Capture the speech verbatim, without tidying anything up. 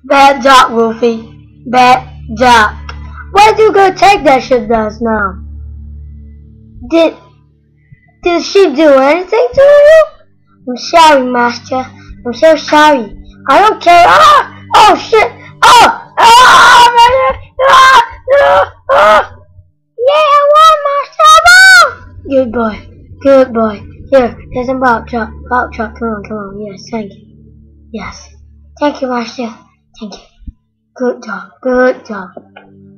Bad job, Wolfie. Bad job. Why'd you go take that ship does now? Did did the ship do anything to you? I'm sorry, Master. I'm so sorry. I don't care. Ah! Oh shit! Oh! Ah! Ah! Ah! Ah! Yeah, I won, Master. Good boy. Good boy. Here, here's a bob truck. Bob truck. Come on, come on. Yes, thank you. Yes. Thank you, Master. Thank you. Good job. Good job.